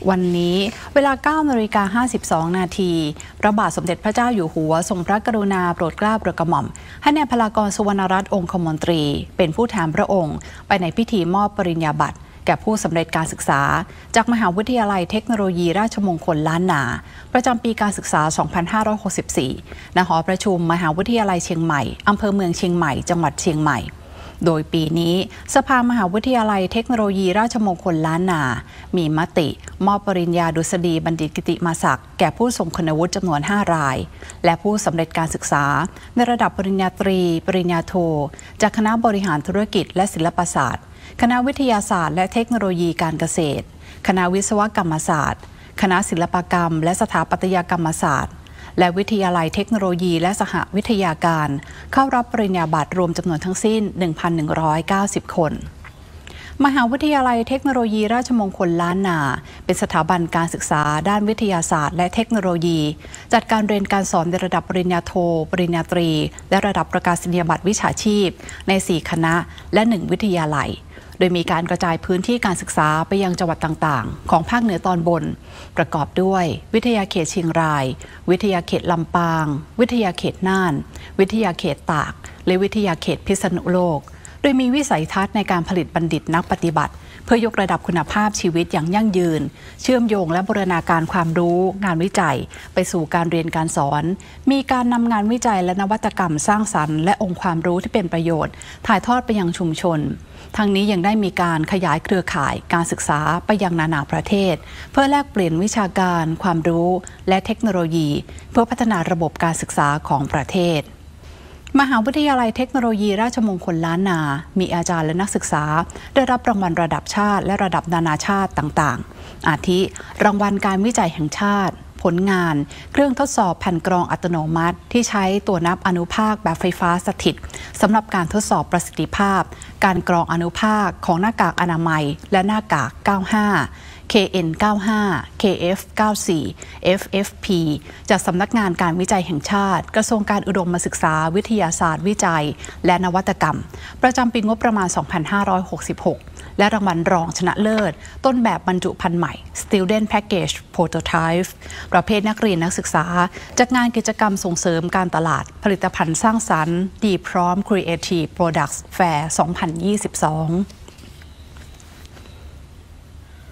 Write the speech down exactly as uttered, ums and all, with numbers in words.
วันนี้เวลา เก้านาฬิกาห้าสิบสอง นาทีพระบาทสมเด็จพระเจ้าอยู่หัวทรงพระกรุณาโปรดเกล้าโปรดกระหม่อมให้นายพลากร สุวรรณรัตน์องคมนตรีเป็นผู้แทนพระองค์ไปในพิธีมอบปริญญาบัตรแก่ผู้สำเร็จการศึกษาจากมหาวิทยาลัยเทคโนโลยีราชมงคลล้านนาประจำปีการศึกษา สองพันห้าร้อยหกสิบสี่ ณ หอประชุมมหาวิทยาลัยเชียงใหม่อำเภอเมืองเชียงใหม่จังหวัดเชียงใหม่โดยปีนี้สภามหาวิทยาลัยเทคโนโลยีราชมงคลล้านนามีมติมอบปริญญาดุษฎีบัณฑิตกิติมศักดิ์แก่ผู้ทรงคุณวุฒิจำนวนห้ารายและผู้สำเร็จการศึกษาในระดับปริญญาตรีปริญญาโทจากคณะบริหารธุรกิจและศิลปศาสตร์คณะวิทยาศาสตร์และเทคโนโลยีการเกษตรคณะวิศวกรรมศาสตร์คณะศิลปกรรมและสถาปัตยกรรมศาสตร์และวิทยาลัยเทคโนโลยีและสหวิทยาการเข้ารับปริญญาบัตรรวมจำนวนทั้งสิ้น หนึ่งพันหนึ่งร้อยเก้าสิบ คนมหาวิทยาลัยเทคโนโลยีราชมงคลล้านนาเป็นสถาบันการศึกษาด้านวิทยาศาสตร์และเทคโนโลยีจัดการเรียนการสอนในระดับปริญญาโทปริญญาตรีและระดับประกาศนียบัตรวิชาชีพในสี่คณะและหนึ่งวิทยาลัยโดยมีการกระจายพื้นที่การศึกษาไปยังจังหวัดต่างๆของภาคเหนือตอนบนประกอบด้วยวิทยาเขตเชียงรายวิทยาเขตลำปางวิทยาเขตน่านวิทยาเขตตากและวิทยาเขตพิษณุโลกโดยมีวิสัยทัศน์ในการผลิตบัณฑิตนักปฏิบัติเพื่อยกระดับคุณภาพชีวิตอย่างยั่งยืนเชื่อมโยงและบูรณาการความรู้งานวิจัยไปสู่การเรียนการสอนมีการนำงานวิจัยและนวัตกรรมสร้างสรรค์และองค์ความรู้ที่เป็นประโยชน์ถ่ายทอดไปยังชุมชนทั้งนี้ยังได้มีการขยายเครือข่ายการศึกษาไปยังนานาประเทศเพื่อแลกเปลี่ยนวิชาการความรู้และเทคโนโลยีเพื่อพัฒนาระบบการศึกษาของประเทศมหาวิทยาลัยเทคโนโลยีราชมงคลล้านนามีอาจารย์และนักศึกษาได้รับรางวัลระดับชาติและระดับนานาชาติต่างๆอาทิรางวัลการวิจัยแห่งชาติผลงานเครื่องทดสอบแผ่นกรองอัตโนมัติที่ใช้ตัวนับอนุภาคแบบไฟฟ้าสถิตสำหรับการทดสอบประสิทธิภาพการกรองอนุภาคของหน้ากากอนามัยและหน้ากาก เก้าสิบห้า เค เอ็น เก้าสิบห้า เค เอฟ เก้าสิบสี่ เอฟ เอฟ พี จากสำนักงานการวิจัยแห่งชาติกระทรวงการอุดมศึกษาวิทยาศาสตร์วิจัยและนวัตกรรมประจำปีงบประมาณ สองพันห้าร้อยหกสิบหก และรางวัลรองชนะเลิศต้นแบบบรรจุภัณฑ์ใหม่ Student Package Prototype ประเภทนักเรียนนักศึกษาจากงานกิจกรรมส่งเสริมการตลาดผลิตภัณฑ์สร้างสรรค์ดีพร้อม Creative Products Fair สองพันยี่สิบสอง